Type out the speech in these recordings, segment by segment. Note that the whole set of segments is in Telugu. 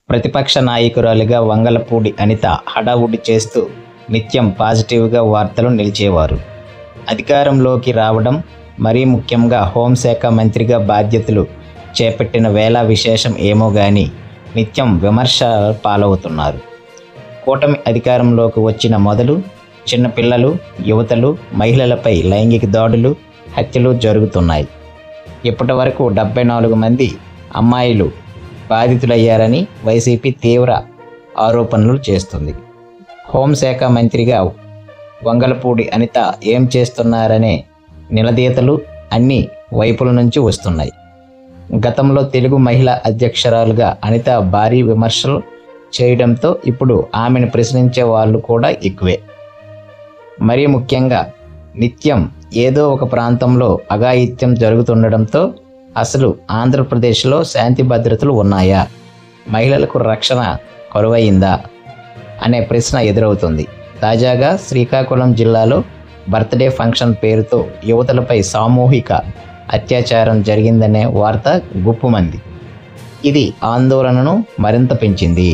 ప్రతిపక్ష నాయకురాలిగా వంగలపూడి అనిత హడావుడి చేస్తూ నిత్యం పాజిటివ్గా వార్తలు నిలిచేవారు. అధికారంలోకి రావడం, మరీ ముఖ్యంగా హోంశాఖ మంత్రిగా బాధ్యతలు చేపట్టిన వేళ విశేషం ఏమో గాని నిత్యం విమర్శల పాలవుతున్నారు. కూటమి అధికారంలోకి వచ్చిన మొదలు చిన్నపిల్లలు, యువతలు, మహిళలపై లైంగిక దాడులు, హత్యలు జరుగుతున్నాయి. ఇప్పటి వరకు 74 మంది అమ్మాయిలు బాధితులయ్యారని వైసీపీ తీవ్ర ఆరోపణలు చేస్తుంది. హోంశాఖ మంత్రిగా వంగలపూడి అనిత ఏం చేస్తున్నారనే నిలదీతలు అన్ని వైపుల నుంచి వస్తున్నాయి. గతంలో తెలుగు మహిళా అధ్యక్షురాలుగా అనిత భారీ విమర్శలు చేయడంతో ఇప్పుడు ఆమెను ప్రశ్నించే వాళ్ళు కూడా ఎక్కువే. మరీ ముఖ్యంగా నిత్యం ఏదో ఒక ప్రాంతంలో అఘాయిత్యం జరుగుతుండడంతో అసలు ఆంధ్రప్రదేశ్లో శాంతి భద్రతలు ఉన్నాయా, మహిళలకు రక్షణ కరువైందా అనే ప్రశ్న ఎదురవుతుంది. తాజాగా శ్రీకాకుళం జిల్లాలో బర్త్డే ఫంక్షన్ పేరుతో యువతులపై సామూహిక అత్యాచారం జరిగిందనే వార్త గుప్పుమంది. ఇది ఆందోళనను మరింత పెంచింది.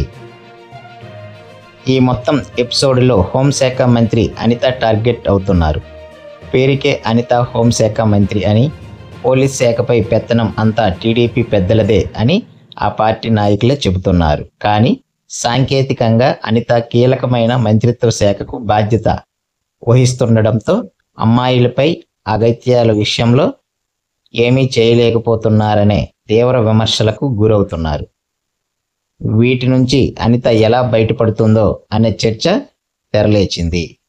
ఈ మొత్తం ఎపిసోడ్లో హోంశాఖ మంత్రి అనిత టార్గెట్ అవుతున్నారు. పేరుకే అనిత హోంశాఖ మంత్రి అని, పోలీస్ శాఖపై పెత్తనం అంతా టీడీపీ పెద్దలదే అని ఆ పార్టీ నాయకులే చెబుతున్నారు. కానీ సాంకేతికంగా అనిత కీలకమైన మంత్రిత్వ శాఖకు బాధ్యత వహిస్తుండడంతో అమ్మాయిలపై అఘాయిత్యాల విషయంలో ఏమీ చేయలేకపోతున్నారనే తీవ్ర విమర్శలకు గురవుతున్నారు. వీటి నుంచి అనిత ఎలా బయటపడుతుందో అనే చర్చ తెరలేచింది.